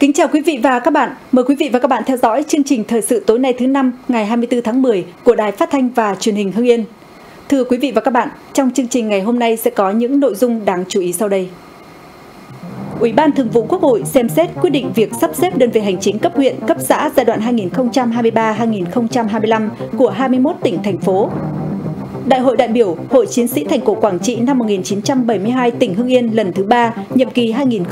Kính chào quý vị và các bạn. Mời quý vị và các bạn theo dõi chương trình thời sự tối nay thứ Năm ngày 24 tháng 10 của Đài Phát thanh và Truyền hình Hưng Yên. Thưa quý vị và các bạn, trong chương trình ngày hôm nay sẽ có những nội dung đáng chú ý sau đây. Ủy ban Thường vụ Quốc hội xem xét quyết định việc sắp xếp đơn vị hành chính cấp huyện, cấp xã giai đoạn 2023-2025 của 21 tỉnh, thành phố. Đại hội đại biểu Hội Chiến sĩ Thành cổ Quảng Trị năm 1972 tỉnh Hưng Yên lần thứ 3, nhiệm kỳ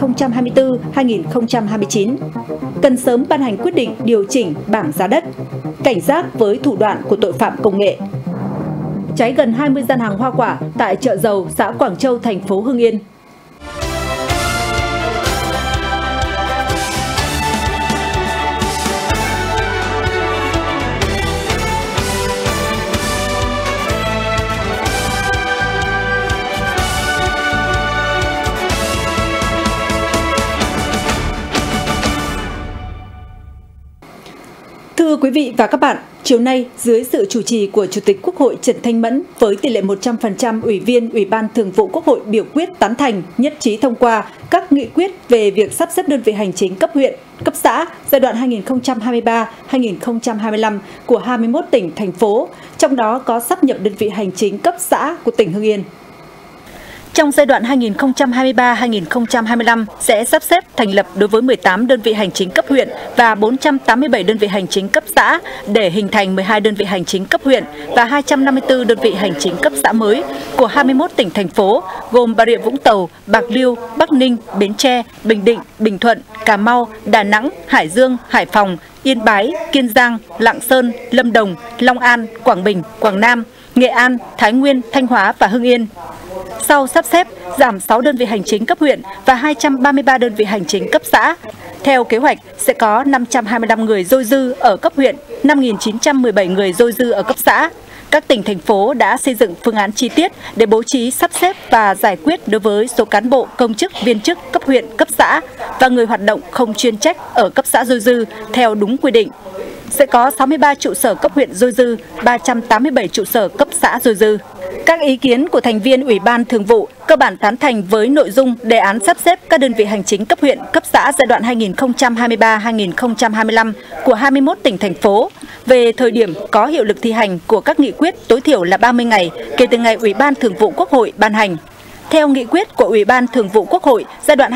2024-2029. Cần sớm ban hành quyết định điều chỉnh bảng giá đất. Cảnh giác với thủ đoạn của tội phạm công nghệ. Cháy gần 20 gian hàng hoa quả tại chợ Dầu, xã Quảng Châu, thành phố Hưng Yên. Thưa quý vị và các bạn, chiều nay dưới sự chủ trì của Chủ tịch Quốc hội Trần Thanh Mẫn với tỷ lệ 100% ủy viên Ủy ban Thường vụ Quốc hội biểu quyết tán thành nhất trí thông qua các nghị quyết về việc sắp xếp đơn vị hành chính cấp huyện, cấp xã giai đoạn 2023-2025 của 21 tỉnh, thành phố, trong đó có sáp nhập đơn vị hành chính cấp xã của tỉnh Hưng Yên. Trong giai đoạn 2023-2025 sẽ sắp xếp thành lập đối với 18 đơn vị hành chính cấp huyện và 487 đơn vị hành chính cấp xã để hình thành 12 đơn vị hành chính cấp huyện và 254 đơn vị hành chính cấp xã mới của 21 tỉnh, thành phố gồm Bà Rịa Vũng Tàu, Bạc Liêu, Bắc Ninh, Bến Tre, Bình Định, Bình Thuận, Cà Mau, Đà Nẵng, Hải Dương, Hải Phòng, Yên Bái, Kiên Giang, Lạng Sơn, Lâm Đồng, Long An, Quảng Bình, Quảng Nam, Nghệ An, Thái Nguyên, Thanh Hóa và Hưng Yên. Sau sắp xếp, giảm 6 đơn vị hành chính cấp huyện và 233 đơn vị hành chính cấp xã. Theo kế hoạch, sẽ có 525 người dôi dư ở cấp huyện, 5.917 người dôi dư ở cấp xã. Các tỉnh, thành phố đã xây dựng phương án chi tiết để bố trí sắp xếp và giải quyết đối với số cán bộ, công chức, viên chức cấp huyện, cấp xã và người hoạt động không chuyên trách ở cấp xã dôi dư theo đúng quy định. Sẽ có 63 trụ sở cấp huyện dôi dư, 387 trụ sở cấp xã dôi dư. Các ý kiến của thành viên Ủy ban Thường vụ cơ bản tán thành với nội dung đề án sắp xếp các đơn vị hành chính cấp huyện, cấp xã giai đoạn 2023-2025 của 21 tỉnh, thành phố. Về thời điểm có hiệu lực thi hành của các nghị quyết tối thiểu là 30 ngày kể từ ngày Ủy ban Thường vụ Quốc hội ban hành. Theo nghị quyết của Ủy ban Thường vụ Quốc hội giai đoạn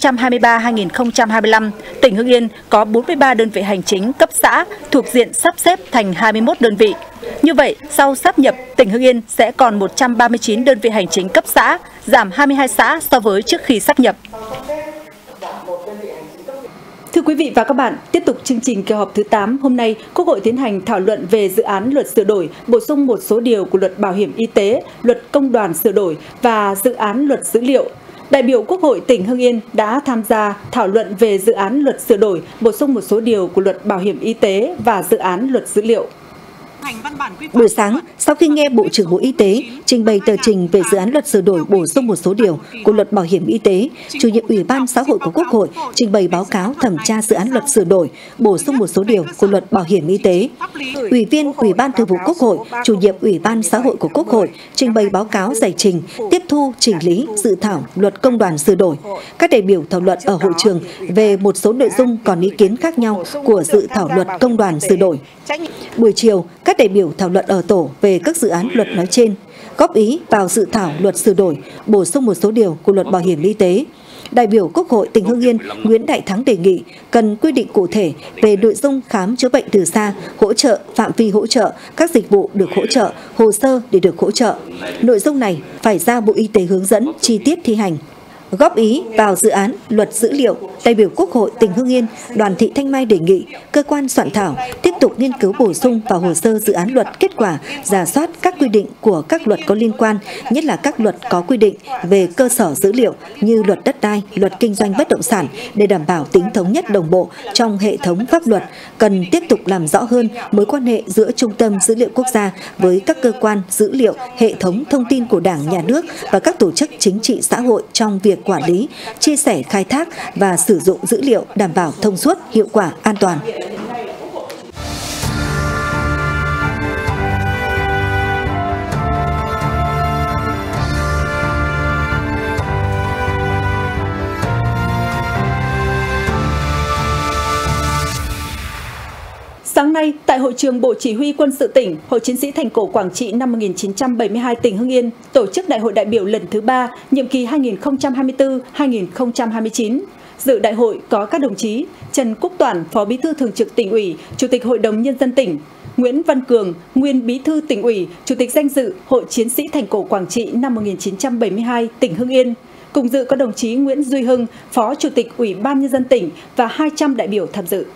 2023-2025, tỉnh Hưng Yên có 43 đơn vị hành chính cấp xã thuộc diện sắp xếp thành 21 đơn vị. Như vậy, sau sáp nhập, tỉnh Hưng Yên sẽ còn 139 đơn vị hành chính cấp xã, giảm 22 xã so với trước khi sáp nhập. Thưa quý vị và các bạn, tiếp tục chương trình kỳ họp thứ 8, hôm nay Quốc hội tiến hành thảo luận về dự án luật sửa đổi, bổ sung một số điều của luật bảo hiểm y tế, luật công đoàn sửa đổi và dự án luật dữ liệu. Đại biểu Quốc hội tỉnh Hưng Yên đã tham gia thảo luận về dự án luật sửa đổi, bổ sung một số điều của luật bảo hiểm y tế và dự án luật dữ liệu. Buổi sáng, sau khi nghe Bộ trưởng Bộ Y tế trình bày tờ trình về dự án luật sửa đổi bổ sung một số điều của luật bảo hiểm y tế, chủ nhiệm Ủy ban Xã hội của Quốc hội trình bày báo cáo thẩm tra dự án luật sửa đổi bổ sung một số điều của luật bảo hiểm y tế. Ủy viên Ủy ban Thường vụ Quốc hội, chủ nhiệm Ủy ban Xã hội của Quốc hội trình bày báo cáo giải trình, tiếp thu chỉnh lý dự thảo luật công đoàn sửa đổi. Các đại biểu thảo luận ở hội trường về một số nội dung còn ý kiến khác nhau của dự thảo luật công đoàn sửa đổi. Buổi chiều, các đại biểu thảo luận ở tổ về các dự án luật nói trên, góp ý vào dự thảo luật sửa đổi, bổ sung một số điều của luật bảo hiểm y tế. Đại biểu Quốc hội tỉnh Hưng Yên Nguyễn Đại Thắng đề nghị cần quy định cụ thể về nội dung khám chữa bệnh từ xa, hỗ trợ, phạm vi hỗ trợ, các dịch vụ được hỗ trợ, hồ sơ để được hỗ trợ. Nội dung này phải giao Bộ Y tế hướng dẫn chi tiết thi hành. Góp ý vào dự án luật dữ liệu, đại biểu Quốc hội tỉnh Hưng Yên Đoàn Thị Thanh Mai đề nghị cơ quan soạn thảo tiếp tục nghiên cứu bổ sung vào hồ sơ dự án luật kết quả, rà soát các quy định của các luật có liên quan, nhất là các luật có quy định về cơ sở dữ liệu như luật đất đai, luật kinh doanh bất động sản để đảm bảo tính thống nhất đồng bộ trong hệ thống pháp luật. Cần tiếp tục làm rõ hơn mối quan hệ giữa Trung tâm Dữ liệu Quốc gia với các cơ quan dữ liệu, hệ thống thông tin của Đảng, Nhà nước và các tổ chức chính trị xã hội trong việc quản lý, chia sẻ, khai thác và sử dụng dữ liệu đảm bảo thông suốt, hiệu quả, an toàn. Tại Hội trường Bộ Chỉ huy Quân sự tỉnh, Hội Chiến sĩ Thành cổ Quảng Trị năm 1972 tỉnh Hưng Yên tổ chức Đại hội đại biểu lần thứ 3, nhiệm kỳ 2024-2029. Dự đại hội có các đồng chí Trần Quốc Toản, Phó Bí thư Thường trực Tỉnh ủy, Chủ tịch Hội đồng Nhân dân tỉnh; Nguyễn Văn Cường, nguyên Bí thư Tỉnh ủy, Chủ tịch danh dự Hội Chiến sĩ Thành cổ Quảng Trị năm 1972 tỉnh Hưng Yên. Cùng dự có đồng chí Nguyễn Duy Hưng, Phó Chủ tịch Ủy ban Nhân dân tỉnh và 200 đại biểu tham dự.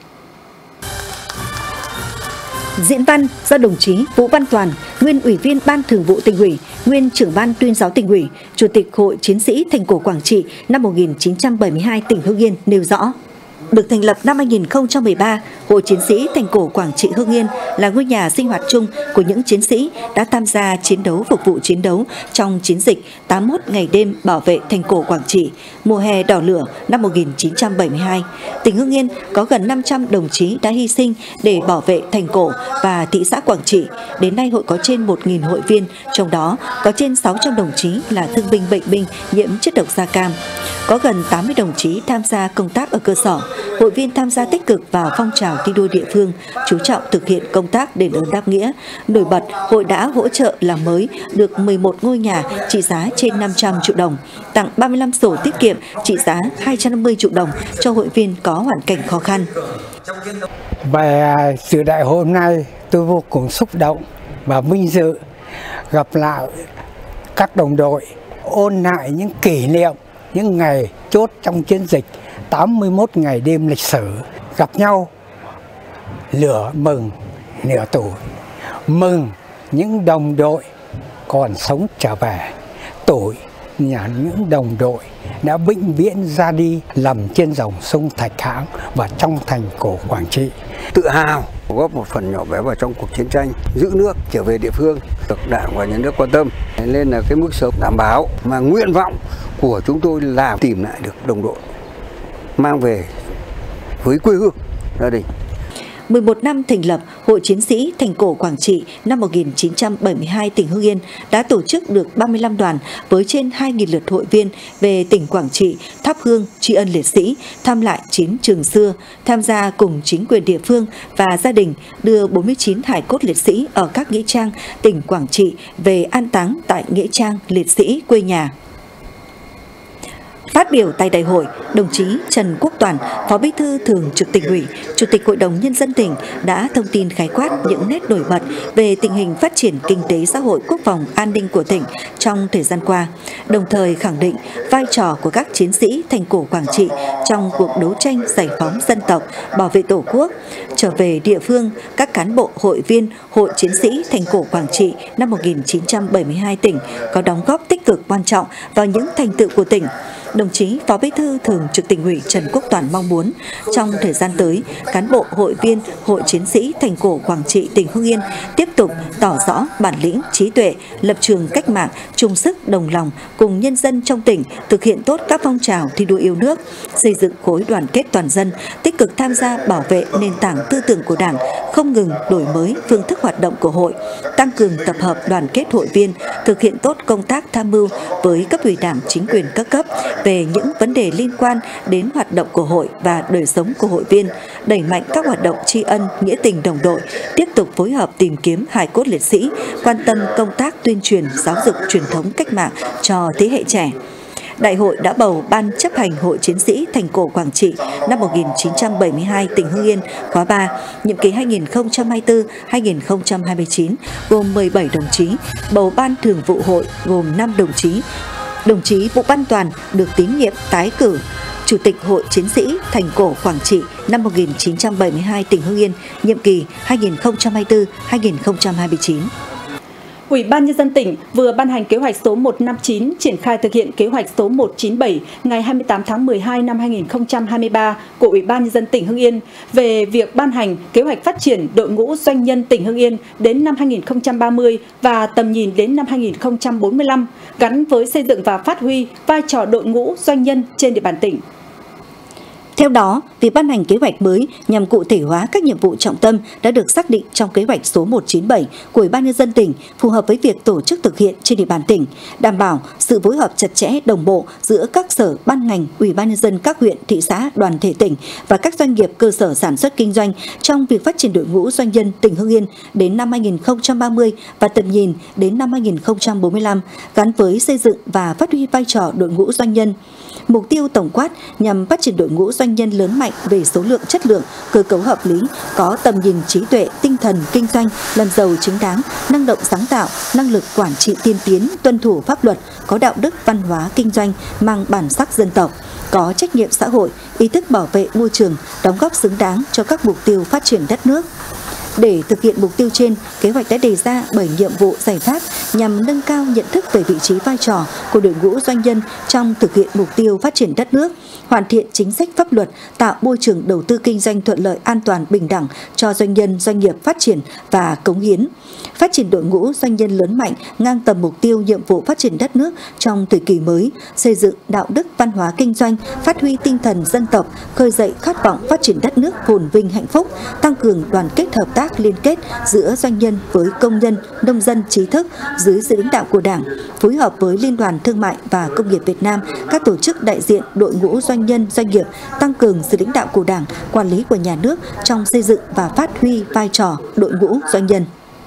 Diễn văn do đồng chí Vũ Văn Toàn, nguyên Ủy viên Ban Thường vụ Tỉnh ủy, nguyên Trưởng ban Tuyên giáo Tỉnh ủy, Chủ tịch Hội Chiến sĩ Thành cổ Quảng Trị năm 1972 tỉnh Hưng Yên nêu rõ. Được thành lập năm 2013, Hội Chiến sĩ Thành cổ Quảng Trị Hưng Yên là ngôi nhà sinh hoạt chung của những chiến sĩ đã tham gia chiến đấu phục vụ chiến đấu trong chiến dịch 81 ngày đêm bảo vệ thành cổ Quảng Trị, mùa hè đỏ lửa năm 1972. Tỉnh Hưng Yên có gần 500 đồng chí đã hy sinh để bảo vệ thành cổ và thị xã Quảng Trị. Đến nay hội có trên 1.000 hội viên, trong đó có trên 600 đồng chí là thương binh bệnh binh nhiễm chất độc da cam. Có gần 80 đồng chí tham gia công tác ở cơ sở. Hội viên tham gia tích cực vào phong trào thi đua địa phương, chú trọng thực hiện công tác đền ơn đáp nghĩa. Nổi bật, hội đã hỗ trợ làm mới được 11 ngôi nhà trị giá trên 500 triệu đồng, tặng 35 sổ tiết kiệm trị giá 250 triệu đồng cho hội viên có hoàn cảnh khó khăn. Về dự đại hội hôm nay, tôi vô cùng xúc động và vinh dự gặp lại các đồng đội, ôn lại những kỷ niệm, những ngày chốt trong chiến dịch 81 ngày đêm lịch sử, gặp nhau lửa mừng nửa tuổi, mừng những đồng đội còn sống trở về, tuổi nhà những đồng đội đã vĩnh viễn ra đi lầm trên dòng sông Thạch Hãn và trong thành cổ Quảng Trị. Tự hào góp một phần nhỏ bé vào trong cuộc chiến tranh giữ nước trở về địa phương, được Đảng và Nhà nước quan tâm, nên là cái mức sống đảm bảo, mà nguyện vọng của chúng tôi là tìm lại được đồng đội, mang về với quê hương gia đình. 11 năm thành lập, Hội Chiến sĩ Thành cổ Quảng Trị năm 1972 tỉnh Hưng Yên đã tổ chức được 35 đoàn với trên 2.000 lượt hội viên về tỉnh Quảng Trị thắp hương tri ân liệt sĩ, thăm lại chiến trường xưa, tham gia cùng chính quyền địa phương và gia đình đưa 49 hài cốt liệt sĩ ở các nghĩa trang tỉnh Quảng Trị về an táng tại nghĩa trang liệt sĩ quê nhà. Phát biểu tại đại hội, đồng chí Trần Quốc Toản, Phó Bí thư Thường trực Tỉnh ủy, Chủ tịch Hội đồng Nhân dân tỉnh đã thông tin khái quát những nét nổi bật về tình hình phát triển kinh tế xã hội, quốc phòng an ninh của tỉnh trong thời gian qua, đồng thời khẳng định vai trò của các chiến sĩ Thành cổ Quảng Trị trong cuộc đấu tranh giải phóng dân tộc, bảo vệ Tổ quốc. Trở về địa phương, các cán bộ hội viên Hội Chiến sĩ Thành cổ Quảng Trị năm 1972 tỉnh có đóng góp tích cực quan trọng vào những thành tựu của tỉnh. Đồng chí Phó Bí thư Thường trực Tỉnh ủy Trần Quốc Toản mong muốn trong thời gian tới, cán bộ hội viên Hội Chiến sĩ Thành cổ Quảng Trị tỉnh Hưng Yên tiếp tục tỏ rõ bản lĩnh, trí tuệ, lập trường cách mạng, chung sức đồng lòng cùng nhân dân trong tỉnh thực hiện tốt các phong trào thi đua yêu nước, xây dựng khối đoàn kết toàn dân, tích cực tham gia bảo vệ nền tảng tư tưởng của Đảng, không ngừng đổi mới phương thức hoạt động của hội, tăng cường tập hợp đoàn kết hội viên, thực hiện tốt công tác tham mưu với cấp ủy Đảng, chính quyền các cấp về những vấn đề liên quan đến hoạt động của hội và đời sống của hội viên, đẩy mạnh các hoạt động tri ân, nghĩa tình đồng đội, tiếp tục phối hợp tìm kiếm hài cốt liệt sĩ, quan tâm công tác tuyên truyền, giáo dục truyền thống cách mạng cho thế hệ trẻ. Đại hội đã bầu Ban chấp hành Hội Chiến sĩ Thành cổ Quảng Trị năm 1972 tỉnh Hưng Yên khóa 3, nhiệm kỳ 2024-2029 gồm 17 đồng chí, bầu Ban Thường vụ Hội gồm 5 đồng chí. Đồng chí Vũ Văn Toàn được tín nhiệm tái cử Chủ tịch Hội Chiến sĩ Thành cổ Quảng Trị năm 1972 tỉnh Hưng Yên, nhiệm kỳ 2024-2029. Ủy ban Nhân dân tỉnh vừa ban hành kế hoạch số 159 triển khai thực hiện kế hoạch số 197 ngày 28 tháng 12 năm 2023 của Ủy ban Nhân dân tỉnh Hưng Yên về việc ban hành kế hoạch phát triển đội ngũ doanh nhân tỉnh Hưng Yên đến năm 2030 và tầm nhìn đến năm 2045, gắn với xây dựng và phát huy vai trò đội ngũ doanh nhân trên địa bàn tỉnh. Theo đó, việc ban hành kế hoạch mới nhằm cụ thể hóa các nhiệm vụ trọng tâm đã được xác định trong kế hoạch số 197 của Ủy ban nhân dân tỉnh, phù hợp với việc tổ chức thực hiện trên địa bàn tỉnh, đảm bảo sự phối hợp chặt chẽ đồng bộ giữa các sở ban ngành, Ủy ban nhân dân các huyện, thị xã, đoàn thể tỉnh và các doanh nghiệp cơ sở sản xuất kinh doanh trong việc phát triển đội ngũ doanh nhân tỉnh Hưng Yên đến năm 2030 và tầm nhìn đến năm 2045, gắn với xây dựng và phát huy vai trò đội ngũ doanh nhân. Mục tiêu tổng quát nhằm phát triển đội ngũ doanh nhân lớn mạnh về số lượng, chất lượng, cơ cấu hợp lý, có tầm nhìn, trí tuệ, tinh thần kinh doanh, làm giàu chính đáng, năng động sáng tạo, năng lực quản trị tiên tiến, tuân thủ pháp luật, có đạo đức văn hóa kinh doanh, mang bản sắc dân tộc, có trách nhiệm xã hội, ý thức bảo vệ môi trường, đóng góp xứng đáng cho các mục tiêu phát triển đất nước. Để thực hiện mục tiêu trên, kế hoạch đã đề ra 7 nhiệm vụ giải pháp nhằm nâng cao nhận thức về vị trí vai trò của đội ngũ doanh nhân trong thực hiện mục tiêu phát triển đất nước, hoàn thiện chính sách pháp luật, tạo môi trường đầu tư kinh doanh thuận lợi, an toàn, bình đẳng cho doanh nhân, doanh nghiệp phát triển và cống hiến, phát triển đội ngũ doanh nhân lớn mạnh ngang tầm mục tiêu nhiệm vụ phát triển đất nước trong thời kỳ mới, xây dựng đạo đức văn hóa kinh doanh, phát huy tinh thần dân tộc, khơi dậy khát vọng phát triển đất nước phồn vinh hạnh phúc, tăng cường đoàn kết hợp tác liên kết giữa doanh nhân với công nhân, nông dân, trí thức dưới sự lãnh đạo của Đảng, phối hợp với Liên đoàn Thương mại và Công nghiệp Việt Nam, các tổ chức đại diện đội ngũ doanh nhân, doanh nghiệp, tăng cường sự lãnh đạo của Đảng, quản lý của nhà nước trong xây dựng và phát huy vai trò đội ngũ doanh nhân.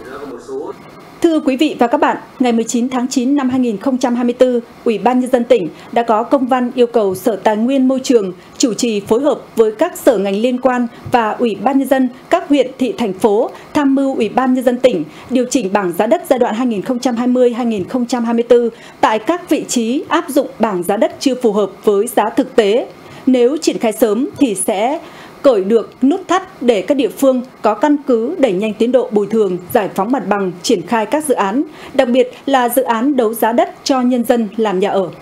Thưa quý vị và các bạn, ngày 19 tháng 9 năm 2024, Ủy ban nhân dân tỉnh đã có công văn yêu cầu Sở Tài nguyên Môi trường chủ trì phối hợp với các sở ngành liên quan và Ủy ban nhân dân các huyện, thị, thành phố tham mưu Ủy ban nhân dân tỉnh điều chỉnh bảng giá đất giai đoạn 2020-2024 tại các vị trí áp dụng bảng giá đất chưa phù hợp với giá thực tế. Nếu triển khai sớm thì sẽ cởi được nút thắt để các địa phương có căn cứ đẩy nhanh tiến độ bồi thường, giải phóng mặt bằng, triển khai các dự án, đặc biệt là dự án đấu giá đất cho nhân dân làm nhà ở.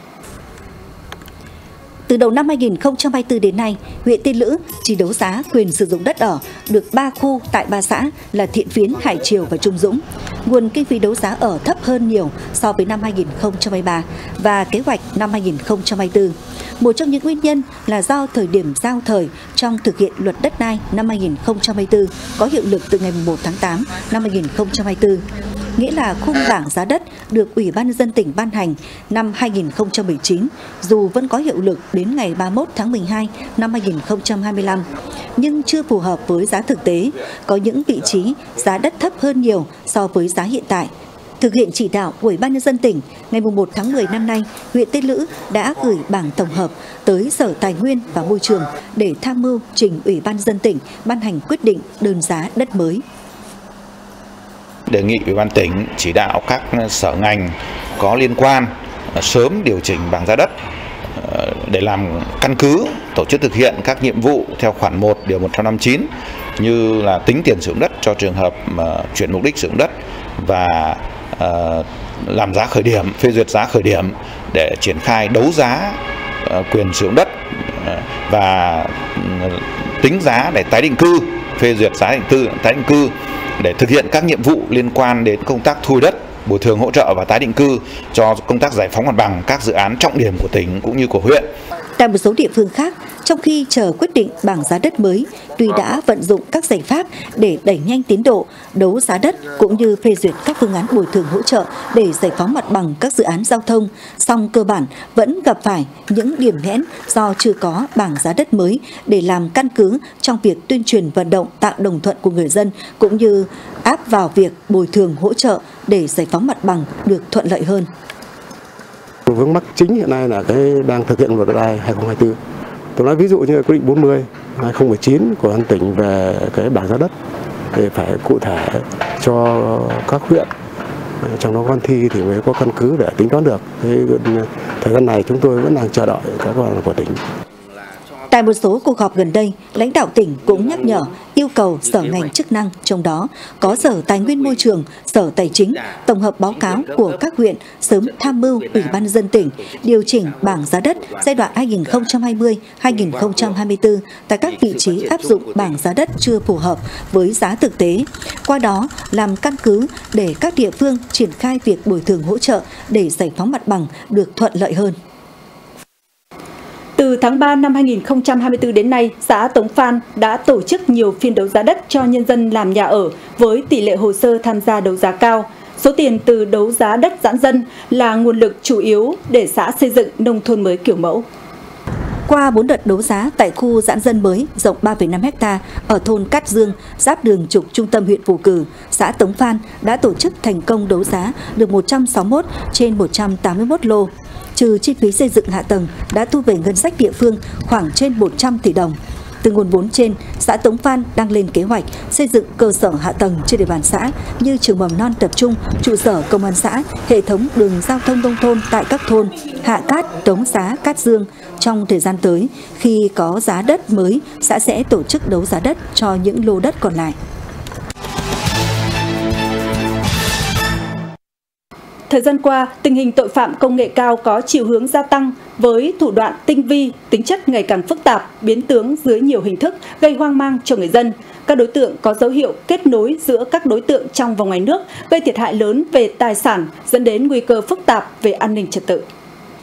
Từ đầu năm 2024 đến nay, huyện Tiên Lữ chỉ đấu giá quyền sử dụng đất ở được 3 khu tại 3 xã là Thiện Phiến, Hải Triều và Trung Dũng. Nguồn kinh phí đấu giá ở thấp hơn nhiều so với năm 2023 và kế hoạch năm 2024. Một trong những nguyên nhân là do thời điểm giao thời trong thực hiện luật đất đai năm 2024 có hiệu lực từ ngày 1 tháng 8 năm 2024. Nghĩa là khung bảng giá đất được Ủy ban nhân dân tỉnh ban hành năm 2019, dù vẫn có hiệu lực đến ngày 31 tháng 12 năm 2025, nhưng chưa phù hợp với giá thực tế, có những vị trí giá đất thấp hơn nhiều so với giá hiện tại. Thực hiện chỉ đạo của Ủy ban nhân dân tỉnh, ngày 1 tháng 10 năm nay, huyện Tiên Lữ đã gửi bảng tổng hợp tới Sở Tài nguyên và Môi trường để tham mưu trình Ủy ban nhân dân tỉnh ban hành quyết định đơn giá đất mới. Đề nghị Ủy ban tỉnh chỉ đạo các sở ngành có liên quan sớm điều chỉnh bảng giá đất để làm căn cứ tổ chức thực hiện các nhiệm vụ theo khoản 1 điều 159 như là tính tiền sử dụng đất cho trường hợp chuyển mục đích sử dụng đất và làm giá khởi điểm, phê duyệt giá khởi điểm để triển khai đấu giá quyền sử dụng đất và tính giá để tái định cư, phê duyệt giá tái định cư để thực hiện các nhiệm vụ liên quan đến công tác thu đất, bồi thường hỗ trợ và tái định cư cho công tác giải phóng mặt bằng các dự án trọng điểm của tỉnh cũng như của huyện. Tại một số địa phương khác, trong khi chờ quyết định bảng giá đất mới, tuy đã vận dụng các giải pháp để đẩy nhanh tiến độ đấu giá đất cũng như phê duyệt các phương án bồi thường hỗ trợ để giải phóng mặt bằng các dự án giao thông, song cơ bản vẫn gặp phải những điểm nghẽn do chưa có bảng giá đất mới để làm căn cứ trong việc tuyên truyền vận động tạo đồng thuận của người dân cũng như áp vào việc bồi thường hỗ trợ để giải phóng mặt bằng được thuận lợi hơn. Vướng mắc chính hiện nay là cái đang thực hiện luật đất đai 2024. Tôi nói ví dụ như quyết định 40/2019 của Ban tỉnh về cái bảng giá đất thì phải cụ thể cho các huyện, trong đó Văn Thi thì mới có căn cứ để tính toán được. Thời gian này chúng tôi vẫn đang chờ đợi các cơ quan của tỉnh. Tại một số cuộc họp gần đây, lãnh đạo tỉnh cũng nhắc nhở yêu cầu sở ngành chức năng, trong đó có Sở Tài nguyên Môi trường, Sở Tài chính, tổng hợp báo cáo của các huyện sớm tham mưu Ủy ban nhân dân tỉnh điều chỉnh bảng giá đất giai đoạn 2020-2024 tại các vị trí áp dụng bảng giá đất chưa phù hợp với giá thực tế. Qua đó làm căn cứ để các địa phương triển khai việc bồi thường hỗ trợ để giải phóng mặt bằng được thuận lợi hơn. Từ tháng 3 năm 2024 đến nay, xã Tống Phan đã tổ chức nhiều phiên đấu giá đất cho nhân dân làm nhà ở với tỷ lệ hồ sơ tham gia đấu giá cao. Số tiền từ đấu giá đất giãn dân là nguồn lực chủ yếu để xã xây dựng nông thôn mới kiểu mẫu. Qua 4 đợt đấu giá tại khu giãn dân mới rộng 3,5 ha ở thôn Cát Dương, giáp đường trục trung tâm huyện Phù Cử, xã Tống Phan đã tổ chức thành công đấu giá được 161 trên 181 lô. Trừ chi phí xây dựng hạ tầng đã thu về ngân sách địa phương khoảng trên 100 tỷ đồng. Từ nguồn vốn trên, xã Tống Phan đang lên kế hoạch xây dựng cơ sở hạ tầng trên địa bàn xã như trường mầm non tập trung, trụ sở công an xã, hệ thống đường giao thông nông thôn tại các thôn Hạ Cát, Tống Xá, Cát Dương. Trong thời gian tới, khi có giá đất mới, xã sẽ tổ chức đấu giá đất cho những lô đất còn lại. Thời gian qua, tình hình tội phạm công nghệ cao có chiều hướng gia tăng với thủ đoạn tinh vi, tính chất ngày càng phức tạp, biến tướng dưới nhiều hình thức gây hoang mang cho người dân. Các đối tượng có dấu hiệu kết nối giữa các đối tượng trong và ngoài nước, gây thiệt hại lớn về tài sản, dẫn đến nguy cơ phức tạp về an ninh trật tự.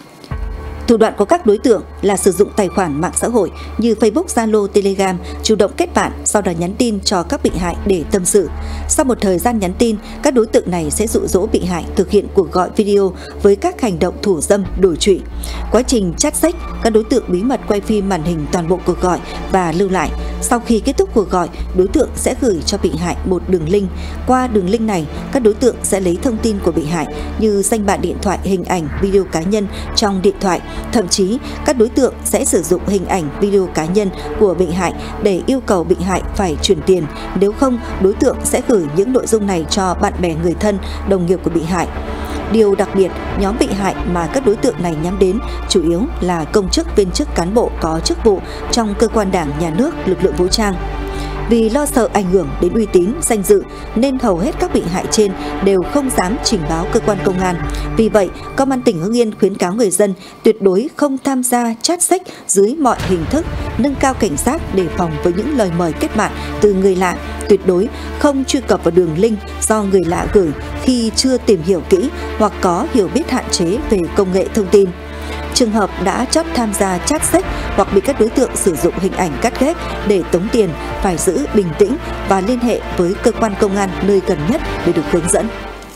Thủ đoạn của các đối tượng là sử dụng tài khoản mạng xã hội như Facebook, Zalo, Telegram, chủ động kết bạn, sau đó nhắn tin cho các bị hại để tâm sự. Sau một thời gian nhắn tin, các đối tượng này sẽ dụ dỗ bị hại thực hiện cuộc gọi video với các hành động thủ dâm, đổi trụy. Quá trình chat sex, các đối tượng bí mật quay phim màn hình toàn bộ cuộc gọi và lưu lại. Sau khi kết thúc cuộc gọi, đối tượng sẽ gửi cho bị hại một đường link. Qua đường link này, các đối tượng sẽ lấy thông tin của bị hại như danh bạ điện thoại, hình ảnh, video cá nhân trong điện thoại. Thậm chí, các đối tượng sẽ sử dụng hình ảnh, video cá nhân của bị hại để yêu cầu bị hại phải chuyển tiền. Nếu không, đối tượng sẽ gửi những nội dung này cho bạn bè, người thân, đồng nghiệp của bị hại. Điều đặc biệt, nhóm bị hại mà các đối tượng này nhắm đến chủ yếu là công chức, viên chức, cán bộ có chức vụ trong cơ quan đảng, nhà nước, lực lượng vũ trang. Vì lo sợ ảnh hưởng đến uy tín, danh dự nên hầu hết các bị hại trên đều không dám trình báo cơ quan công an. Vì vậy, Công an tỉnh Hưng Yên khuyến cáo người dân tuyệt đối không tham gia chat sex dưới mọi hình thức, nâng cao cảnh giác đề phòng với những lời mời kết bạn từ người lạ. Tuyệt đối không truy cập vào đường link do người lạ gửi khi chưa tìm hiểu kỹ hoặc có hiểu biết hạn chế về công nghệ thông tin. Trường hợp đã chót tham gia chat sex hoặc bị các đối tượng sử dụng hình ảnh cắt ghép để tống tiền phải giữ bình tĩnh và liên hệ với cơ quan công an nơi gần nhất để được hướng dẫn.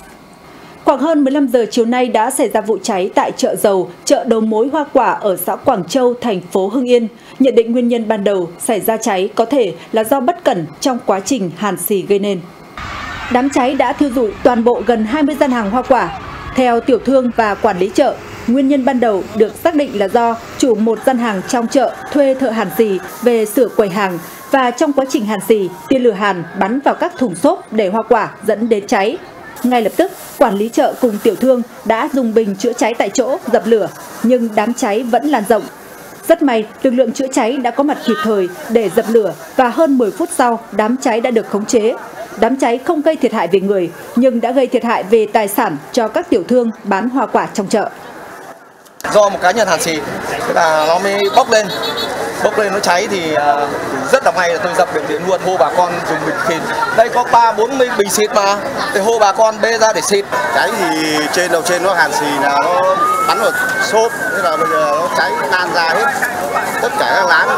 Khoảng hơn 15 giờ chiều nay đã xảy ra vụ cháy tại chợ Dầu, chợ đầu mối hoa quả ở xã Quảng Châu, thành phố Hưng Yên. Nhận định nguyên nhân ban đầu xảy ra cháy có thể là do bất cẩn trong quá trình hàn xì gây nên. Đám cháy đã thiêu rụi toàn bộ gần 20 gian hàng hoa quả. Theo tiểu thương và quản lý chợ, nguyên nhân ban đầu được xác định là do chủ một gian hàng trong chợ thuê thợ hàn xì về sửa quầy hàng và trong quá trình hàn xì, tia lửa hàn bắn vào các thùng xốp để hoa quả dẫn đến cháy. Ngay lập tức, quản lý chợ cùng tiểu thương đã dùng bình chữa cháy tại chỗ dập lửa, nhưng đám cháy vẫn lan rộng. Rất may, lực lượng chữa cháy đã có mặt kịp thời để dập lửa và hơn 10 phút sau, đám cháy đã được khống chế. Đám cháy không gây thiệt hại về người, nhưng đã gây thiệt hại về tài sản cho các tiểu thương bán hoa quả trong chợ. Do một cá nhân hàn xì, thế là nó mới bốc lên nó cháy thì rất là may là tôi dập được điện luôn, hô bà con dùng bình xịt. Đây có 30-40 bình xịt mà, thì hô bà con bê ra để xịt. Cháy thì trên đầu trên nó hàn xì là nó bắn vào xốp, thế là bây giờ nó cháy lan ra hết tất cả các láng.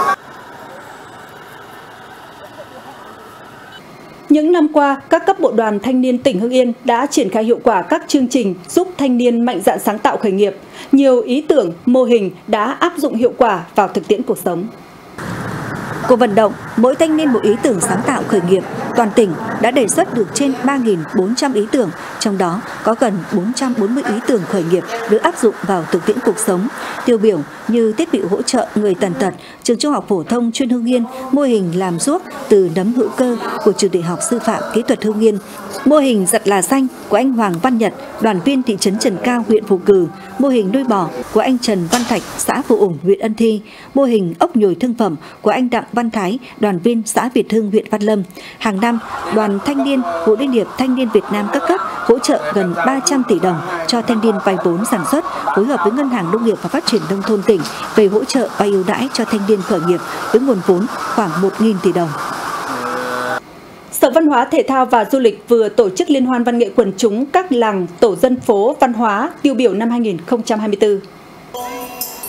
Những năm qua, các cấp bộ đoàn thanh niên tỉnh Hưng Yên đã triển khai hiệu quả các chương trình giúp thanh niên mạnh dạn sáng tạo khởi nghiệp. Nhiều ý tưởng, mô hình đã áp dụng hiệu quả vào thực tiễn cuộc sống. Cuộc vận động mỗi thanh niên một ý tưởng sáng tạo khởi nghiệp, toàn tỉnh đã đề xuất được trên 3.400 ý tưởng, trong đó có gần 440 ý tưởng khởi nghiệp được áp dụng vào thực tiễn cuộc sống. Tiêu biểu như thiết bị hỗ trợ người tàn tật, trường Trung học phổ thông chuyên Hưng Yên, mô hình làm ruốc từ nấm hữu cơ của trường Đại học Sư phạm Kỹ thuật Hưng Yên, mô hình giặt là xanh của anh Hoàng Văn Nhật, đoàn viên thị trấn Trần Cao, huyện Phù Cử, mô hình nuôi bò của anh Trần Văn Thạch, xã Phù Ủng, huyện Ân Thi, mô hình ốc nhồi thương phẩm của anh Đặng Văn Thái, đoàn viên xã Việt Hưng, huyện Văn Lâm. Hàng năm, Đoàn Thanh niên Hội Liên hiệp Thanh niên Việt Nam các cấp hỗ trợ gần 300 tỷ đồng cho thanh niên vay vốn sản xuất, phối hợp với Ngân hàng Nông nghiệp và Phát triển Nông thôn tỉnh về hỗ trợ vay ưu đãi cho thanh niên khởi nghiệp với nguồn vốn khoảng 1.000 tỷ đồng. Sở Văn hóa, Thể thao và Du lịch vừa tổ chức liên hoan văn nghệ quần chúng các làng tổ dân phố văn hóa tiêu biểu năm 2024.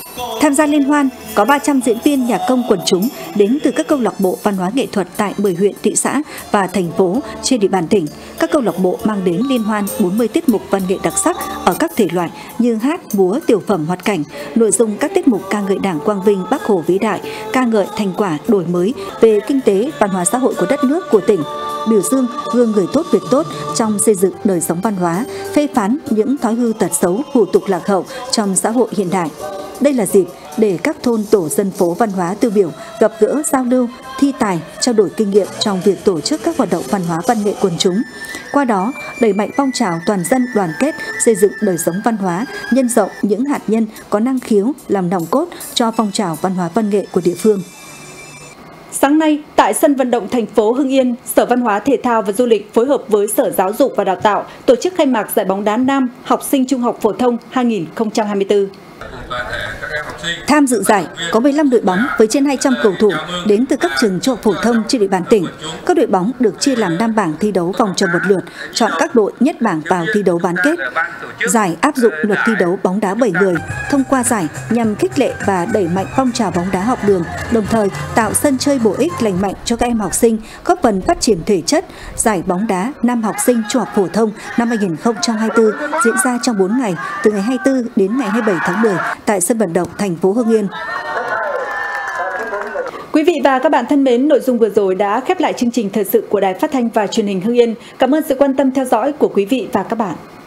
Tham gia liên hoan có 300 diễn viên nhạc công quần chúng đến từ các câu lạc bộ văn hóa nghệ thuật tại 10 huyện, thị xã và thành phố trên địa bàn tỉnh. Các câu lạc bộ mang đến liên hoan 40 tiết mục văn nghệ đặc sắc ở các thể loại như hát, múa, tiểu phẩm, hoạt cảnh. Nội dung các tiết mục ca ngợi Đảng quang vinh, Bác Hồ vĩ đại, ca ngợi thành quả đổi mới về kinh tế, văn hóa xã hội của đất nước, của tỉnh, biểu dương gương người tốt việc tốt trong xây dựng đời sống văn hóa, phê phán những thói hư tật xấu, hủ tục lạc hậu trong xã hội hiện đại. Đây là dịp để các thôn tổ dân phố văn hóa tiêu biểu gặp gỡ, giao lưu, thi tài, trao đổi kinh nghiệm trong việc tổ chức các hoạt động văn hóa văn nghệ quần chúng. Qua đó, đẩy mạnh phong trào toàn dân đoàn kết, xây dựng đời sống văn hóa, nhân rộng những hạt nhân có năng khiếu làm nòng cốt cho phong trào văn hóa văn nghệ của địa phương. Sáng nay, tại sân vận động thành phố Hưng Yên, Sở Văn hóa Thể thao và Du lịch phối hợp với Sở Giáo dục và Đào tạo tổ chức khai mạc giải bóng đá nam học sinh trung học phổ thông 2024. Tham dự giải có 15 đội bóng với trên 200 cầu thủ đến từ các trường trung học phổ thông trên địa bàn tỉnh. Các đội bóng được chia làm 5 bảng thi đấu vòng tròn một lượt, chọn các đội nhất bảng vào thi đấu bán kết. Giải áp dụng luật thi đấu bóng đá 7 người. Thông qua giải nhằm khích lệ và đẩy mạnh phong trào bóng đá học đường, đồng thời tạo sân chơi bổ ích lành mạnh cho các em học sinh, góp phần phát triển thể chất. Giải bóng đá nam học sinh trung học phổ thông năm 2024 diễn ra trong 4 ngày, từ ngày 24 đến ngày 27 tháng 10 tại sân vận động thành phố Hưng Yên. Quý vị và các bạn thân mến, nội dung vừa rồi đã khép lại chương trình thời sự của Đài Phát thanh và Truyền hình Hưng Yên. Cảm ơn sự quan tâm theo dõi của quý vị và các bạn.